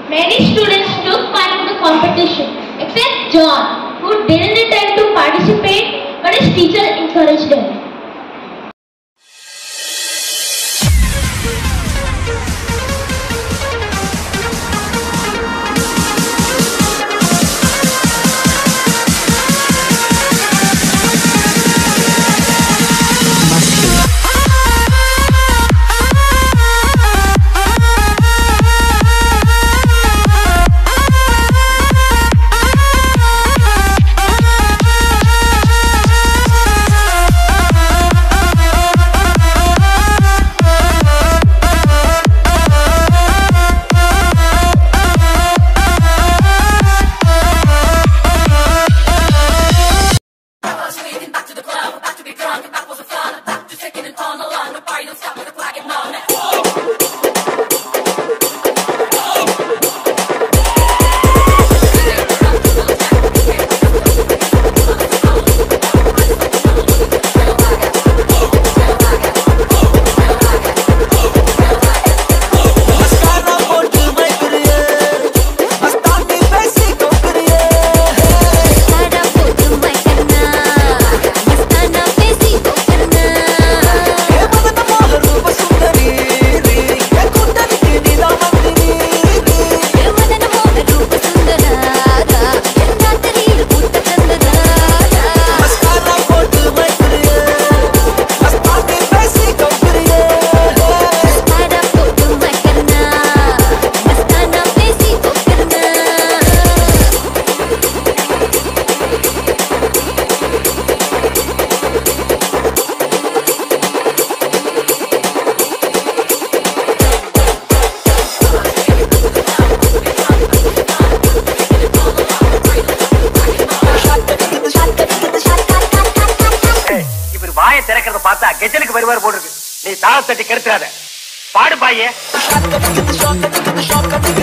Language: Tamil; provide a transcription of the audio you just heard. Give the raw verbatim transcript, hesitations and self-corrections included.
Many students took part in the competition, except John, who didn't intend to participate, but his teacher encouraged him. திறக்கிறத பார்த்தா கெஜலுக்கு வருவார் போட்டிருக்கு. நீ தாள தட்டி கெடுத்துறாத. பாடு பாயே.